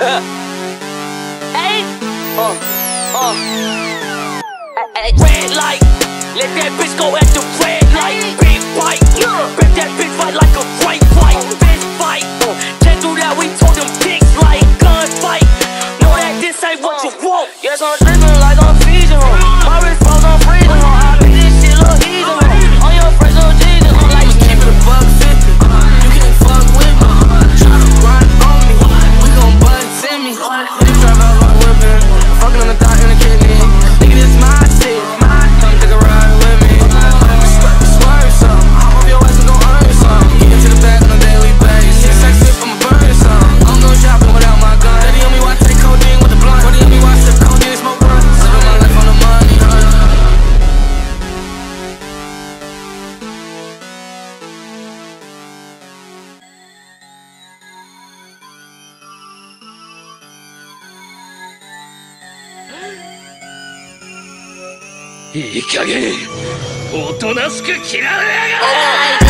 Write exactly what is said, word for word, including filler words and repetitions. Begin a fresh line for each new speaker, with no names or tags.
Hey, uh, uh. Red light, let that bitch go at the red light. Big bite, grab that bitch fight like a right fight. Fist fight, can't do that, we told them pigs like gunfight. Know that this ain't what you want. Yes, I'm drippin' like I'm Fiji, my wrist froze, I'm freezing, I make this shit look easy, on your friends, no Jesus, I'm like, keep it a buck fifty, you can't fuck with me, try to run on me, we gon' bust in me, you drive out my whippin', fucking on the thought in the kidney, nigga this my shit, come take a ride with me, swerve some, hop off your ass and go earn some, get into the back on a daily basis, sex whip, I'ma burn some, I'm go shopping without my gun, daddy on me why take codeine with the blunt, daddy on me why sip codeine and smoke blunt, living my life on the money,
いい加減おとなしく切られやがれ。